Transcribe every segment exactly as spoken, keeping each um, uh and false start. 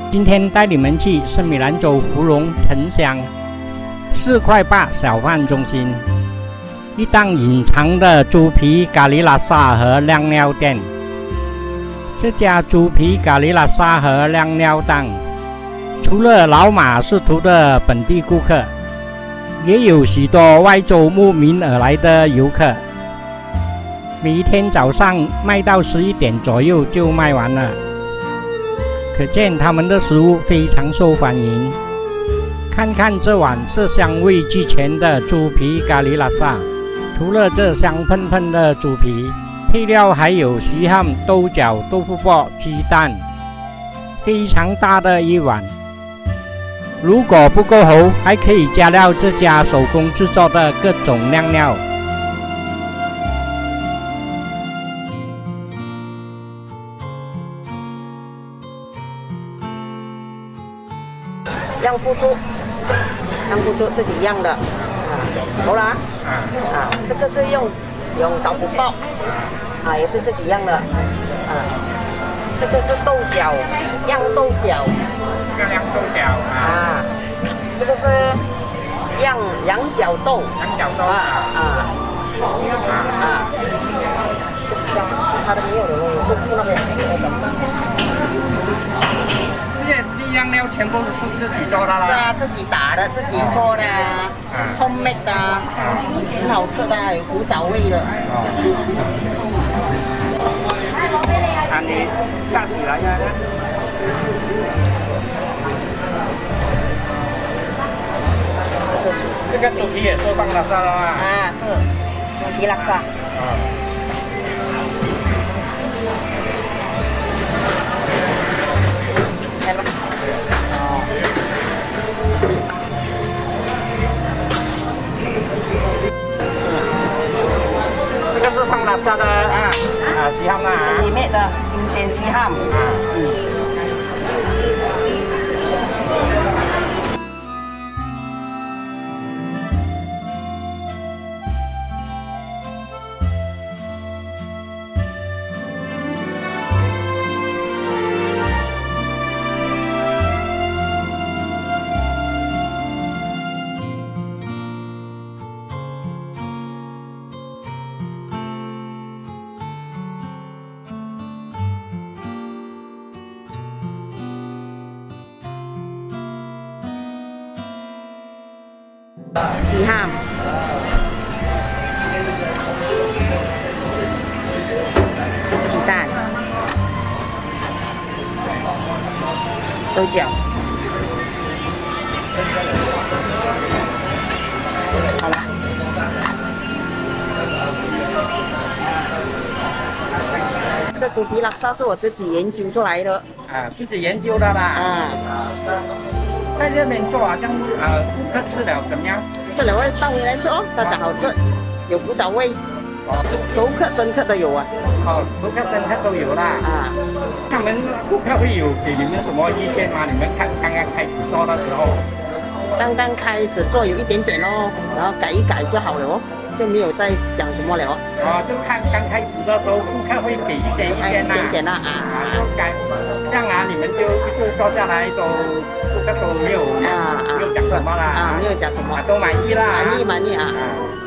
今天带你们去圣米兰州芙蓉城乡四块八小贩中心，一档隐藏的猪皮咖喱拉沙和靓料店。这家猪皮咖喱拉沙和靓料档，除了老马识途的本地顾客，也有许多外州慕名而来的游客。每一天早上卖到十一点左右就卖完了，可见他们的食物非常受欢迎。看看这碗色香味俱全的猪皮咖喱拉沙，除了这香喷喷的猪皮，配料还有稀罕、豆角、豆腐泡、鸡蛋，非常大的一碗。如果不够厚，还可以加料这家手工制作的各种靓料。 酿腐竹，酿腐竹自己酿的，啊，好了啊，啊，这个是用用豆腐包，啊，也是自己酿的，啊，这个是豆角，酿豆角， 酿豆角啊，这个是酿羊角冻， 羊角冻啊啊啊，就是这样，其他的没有的喽，豆腐那边我早上。 酱料全部是自己做的啦， 是啊，自己打的，自己做的啊 ，homemade 的啊，很好吃的，有古早味的。 啊，你下起来呀！这个猪皮也是放拉萨的吗？ 啊，是猪皮拉萨。啊。来吧。 这个是放拉萨的啊啊，稀罕啊， 自己卖的新鲜稀罕啊，嗯。稀罕，鸡蛋，豆角，好了。这猪皮拉萨是我自己研究出来的。 啊，自己研究的啦。啊。在这边做好像呃，顾客吃了怎么样？ 吃了会倒回来吃哦，大家好吃，有古早味，熟客生客都有啊。 哦，熟客生客都有啦。啊，他们顾客会有给你们什么意见吗？你们看刚刚开始做的时候？ 刚刚开始做有一点点哦，然后改一改就好了哦，就没有再讲什么了。 哦，就看刚开始的时候，顾客会给一些意见呐。 一点点啦啊。 啊，就改，这样啊，你们就一直做下来都。这都没有啊，没有讲什么啦， 啊，没有讲什么， 都满意啦， 满意满意啊。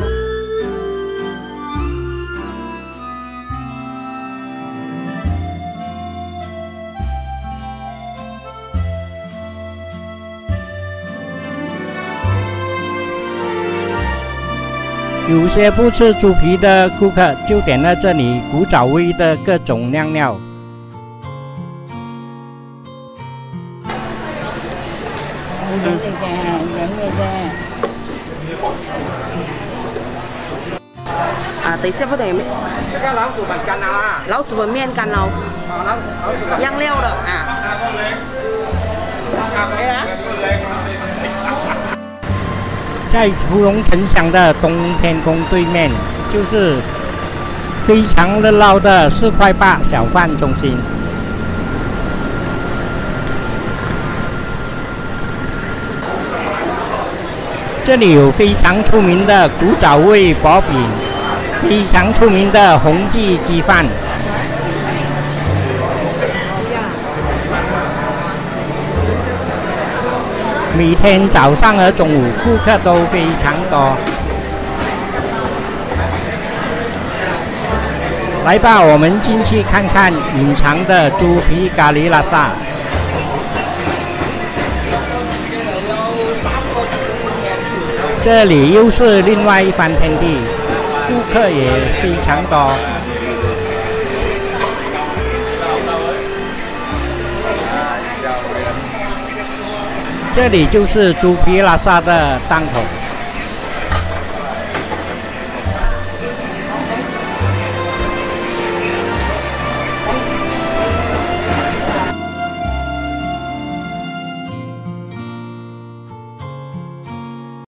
有些不吃猪皮的顾客就点了这里古早味的各种靓料。 圆的啫，圆嘅啫。啊，等一下不等咩？ 这个老鼠粉干捞啊， 老鼠粉面干捞，酿料的啊。对啊。 在芙蓉城乡的东天宫对面，就是非常热闹的四块八小贩中心。这里有非常出名的古早味薄饼，非常出名的红记鸡饭。 每天早上和中午顾客都非常多。来吧，我们进去看看隐藏的猪皮咖喱拉萨。这里又是另外一番天地，顾客也非常多。这里就是猪皮拉萨的档口。